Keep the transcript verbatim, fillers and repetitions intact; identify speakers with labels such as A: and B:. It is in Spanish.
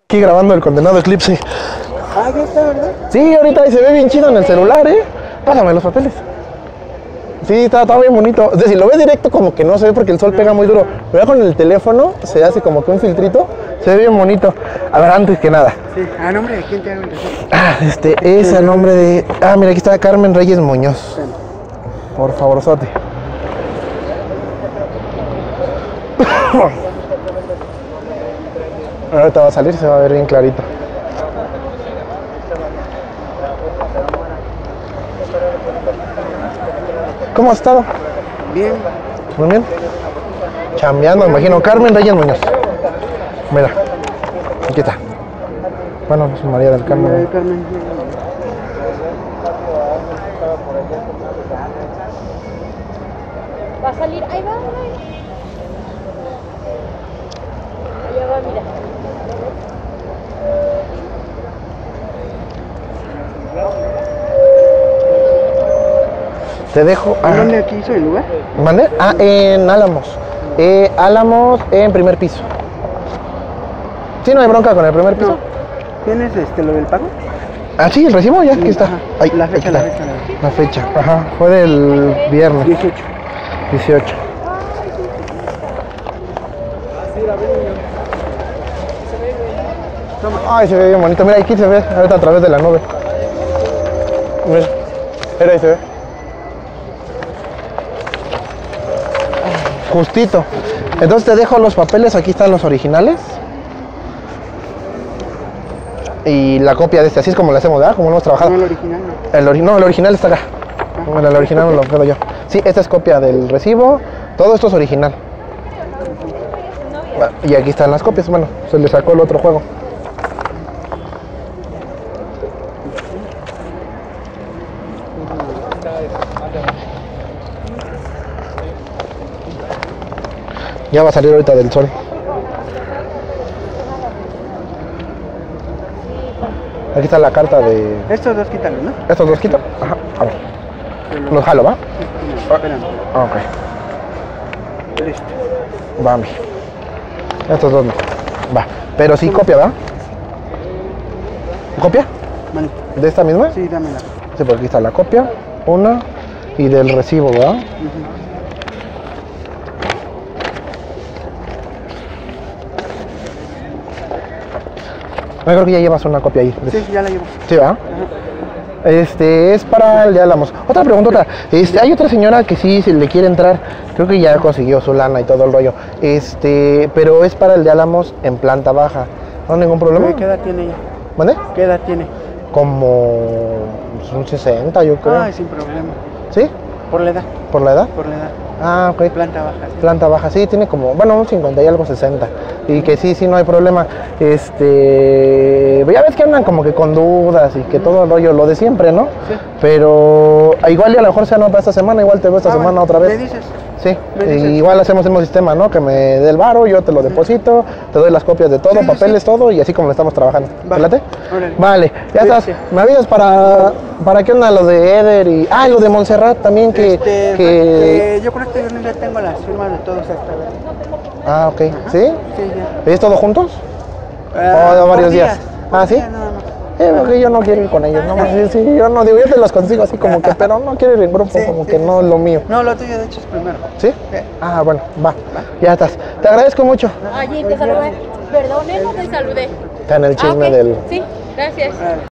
A: Aquí grabando el condenado eclipse.
B: Ah, ya está, ¿verdad?
A: Sí, ahorita ahí se ve bien chido en el celular, ¿eh? Pásame los papeles. Sí, está, está bien bonito. O sea, si lo ves directo como que no se ve porque el sol pega muy duro. Pero ya con el teléfono se hace como que un filtrito. Se ve bien bonito. A ver, antes que nada.
B: Sí, ¿a nombre de quién te hago el registro?
A: Ah, este es a nombre de... Ah, mira, aquí está Carmen Reyes Muñoz. Por favor, sote. Ahorita va a salir, se va a ver bien clarito. ¿Cómo has estado?
B: Bien.
A: Muy bien. Chambeando, me imagino. Carmen Reyes Muñoz. Mira, aquí está. Bueno, pues María del Carmen.
B: María del Carmen.
C: Va a salir, ahí va, ahí. Allá va, mira.
A: Te dejo.
B: ¿A dónde aquí hizo el lugar?
A: ¿Mande? Ah, en Álamos. Eh, Álamos en primer piso. Sí, no hay bronca con el primer piso.
B: No. ¿Tienes este, lo del pago?
A: Ah, sí, el recibo ya, aquí está.
B: Ajá.
A: Ahí,
B: La fecha,
A: aquí
B: la
A: está.
B: fecha, la fecha.
A: La fecha, ajá. Fue del viernes.
B: dieciocho.
A: dieciocho. Ay, se ve bien bonito. Mira, aquí se ve ahorita a través de la nube. Mira, mira, ahí se ve. Justito. Entonces te dejo los papeles, aquí están los originales. Y la copia de este, así es como lo hacemos, ¿verdad? Como lo hemos trabajado.
B: No, el original no.
A: El, ori no, el original está acá. Bueno, el original me lo quedo yo. Sí, esta es copia del recibo. Todo esto es original. Y aquí están las copias. Bueno, se le sacó el otro juego. Ya va a salir ahorita del sol. Aquí está la carta de...
B: Estos dos quítalo, ¿no?
A: ¿Estos dos quito? Ajá, a ver. Los jalo, ¿va?
B: Espérame.
A: Ah, ok.
B: Listo.
A: Va, mi. Estos dos no. Va. Pero sí copia, ¿verdad? ¿Copia?
B: Vale.
A: ¿De esta misma?
B: Sí, dámela.
A: Sí, porque aquí está la copia. Una. Y del recibo, ¿verdad?
B: Uh-huh.
A: Yo creo que ya llevas una copia ahí.
B: Sí, ya la llevo.
A: Sí, ¿verdad?
B: Ajá.
A: Este, es para el de Álamos. Otra preguntota. Este, hay otra señora que sí se le quiere entrar. Creo que ya consiguió su lana y todo el rollo. Este, pero es para el de Álamos en planta baja. No hay ningún problema.
B: ¿Qué edad tiene ella?
A: ¿Mande?
B: ¿Qué edad tiene?
A: Como pues, un sesenta, yo creo.
B: Ah, sin problema.
A: ¿Sí?
B: Por la edad.
A: ¿Por la edad?
B: Por la edad.
A: Ah, ok.
B: Planta baja. Sí.
A: Planta baja, sí, tiene como, bueno, un cincuenta y algo, sesenta. Y que sí, sí, no hay problema. Este, ya ves que andan como que con dudas y que todo el rollo, lo de siempre, ¿no?
B: Sí.
A: Pero igual y a lo mejor se anota esta semana, igual te veo esta
B: Ah,
A: semana
B: bueno,
A: otra vez.
B: ¿me dices?
A: Sí,
B: ¿Me
A: y
B: dices?
A: igual hacemos el mismo sistema, ¿no? Que me dé el varo, yo te lo deposito, te doy las copias de todo,
B: Sí, sí,
A: papeles,
B: sí.
A: todo, y así como lo estamos trabajando.
B: Va.
A: ¿Te late?
B: Órale.
A: Vale, ya estás.
B: Cuídate.
A: Me avisas para, para qué onda lo de Eder y... Ah, y lo de Montserrat también, que...
B: Este,
A: que...
B: eh, yo con este viernes ya tengo las firmas de todos hasta ver.
A: Ah, ok. ¿Sí?
B: Sí, ya.
A: ¿Es todo juntos?
B: Ah,
A: ¿O
B: por
A: varios días?
B: por
A: Ah, ¿sí?
B: día nada más.
A: Eh, porque yo no quiero ir con ellos, no más. Sí, sí, yo no digo, yo te los consigo así como que, pero no quiero ir en grupo,
B: Sí,
A: como
B: sí,
A: que
B: sí,
A: no es
B: sí.
A: lo mío.
B: No, lo tuyo de hecho es primero.
A: ¿Sí?
B: Sí.
A: Ah, bueno, va. Ya estás. Te agradezco mucho.
C: Allí te saludé. Perdone, no te saludé.
A: Está en el
C: Ah,
A: chisme
C: ok.
A: del...
C: Sí, gracias.
B: Ah.